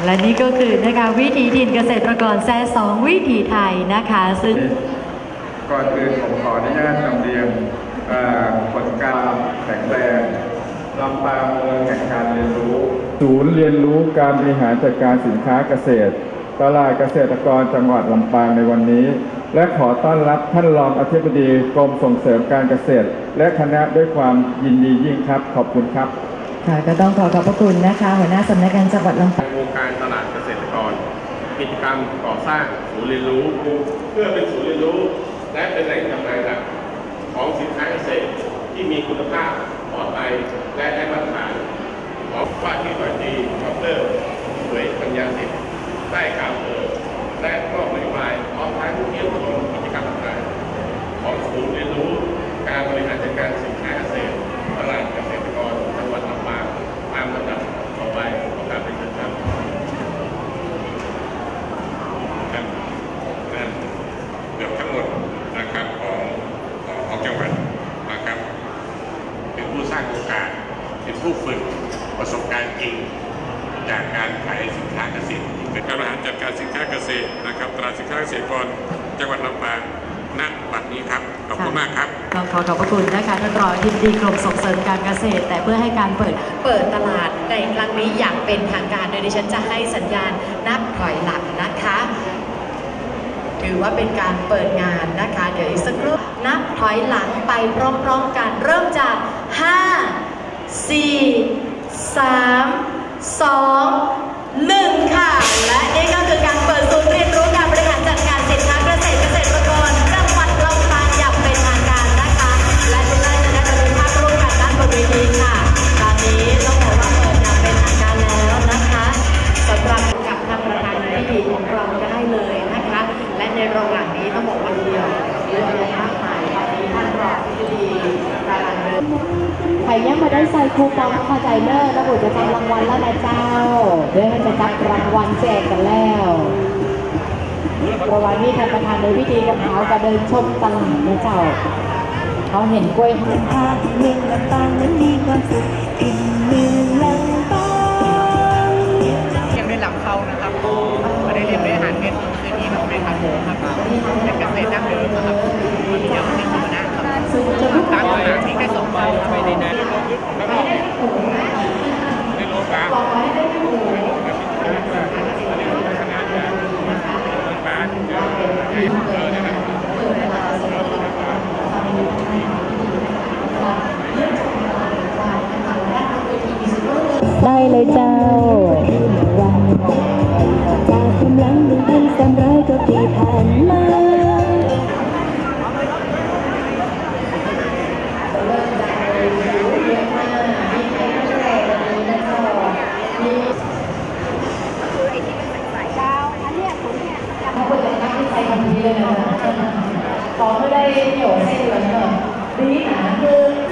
และนี่ก็คือนะคะวิถีถิ่นเกษตรกรแซ่สองวิถีไทยนะคะซึ่งก่อนอื่นผมขออนุญาตนำเรียนผลการแข็งแรงลำปางเมืองแห่งการเรียนรู้ศูนย์เรียนรู้การบริหารจัดการสินค้าเกษตรตลาดเกษตรกรจังหวัดลำปางในวันนี้และขอต้อนรับท่านรองอธิบดีกรมส่งเสริมการเกษตรและคณะด้วยความยินดียิ่งครับขอบคุณครับค่ะก็ต้องขอบพระคุณนะคะหัวหน้าสำนักงานจังหวัดลำปางโครงการตลาดเกษตรกรกิจกรรมก่อสร้างศูนย์เรียนรู้เพื่อเป็นศูนย์เรียนรู้และเป็นแหล่งจำหน่ายหลักของสินค้าเกษตรที่มีคุณภาพปลอดภัยและได้มาตรฐานของว่าที่หน่วยดีดร.สวยปัญญาสิทธิ์ได้กล่าวและมอบนโยบายพร้อมทั้งเยี่ยมชมกิจกรรมต่างๆของศูนย์เรียนรู้การบริหารจัดการสินค้าเกษตรตลาดเกษตรกรจังหวัดลำปางตามลำดับต่อไปของการเป็นประจำเกือบทั้งหมดนะครับของจังหวัดนะครับเป็นผู้สร้างโอกาสเป็นผู้ฝึกประสบการณ์จริงจากการขายสินค้าเกษตรเป็นการบริหารจัดการสินค้าเกษตรนะครับตลาดสินค้าเกษตรกรจังหวัดลำปางณบัดนี้ครับขอบคุณมากครับต้องขอบพระคุณนะคะท่านรองอธิบดีกรมส่งเสริมการเกษตรแต่เพื่อให้การเปิดตลาดในครั้งนี้อย่างเป็นทางการโดยดิฉันจะให้สัญญาณนับถอยหลังนะคะถือว่าเป็นการเปิดงานนะคะเดี๋ยวอีกสักครู่นับถอยหลังไปพร้อมๆกันเริ่มจาก5 4 3 2 1ค่ะและนี่ก็คือการเปิดศูนย์เรียนรู้การบริหารจัดการสินค้าเกษตรกรจังหวัดลำปางอย่างเป็นทางการนะคะและทุกท่านจะได้รับภาพร่วมกันด้านบนเวทีค่ะตอนนี้ต้องบอกว่าเปิดอย่างเป็นทางการแล้วนะคะสำหรับกับท่านประธานในพิธีของเราได้เลยนะคะและในระหว่างนี้ต้องบอกวันเดียวเยอะแยะมากมายตอนนี้ท่านรองพิธีการเดินใครยังมาได้ใส่คูปองเข้าใจเนอร์ระบุจะจับรางวัลแล้วนะเจ้าเดี๋ยวมันจะจับรางวัลแจกกันแล้วระหว่างนี้ท่านประธานในพิธีกับเขาก็เดินชมตลาดนะเจ้าเขาเห็นกล้วยหันพาเมืองลำปางนั้นมีความสุขอิ่มเมืองลำปางยังได้หลับเข้านะครับไม่ได้เรียนด้วยอาหารเม็ดคืนนี้มันเป็นคาโบครับเป็นเกษตรดั้งเดิมนะครับมันเยอะในธรรมดาครับตามตลาดที่แค่2 ใบไปในนั้นในโลกาได้เลยเจ้าจากกำลังหนึ่งพัน300 กว่าปีผ่านมา có ở đây nhiều xe lớn rồi tí là cứ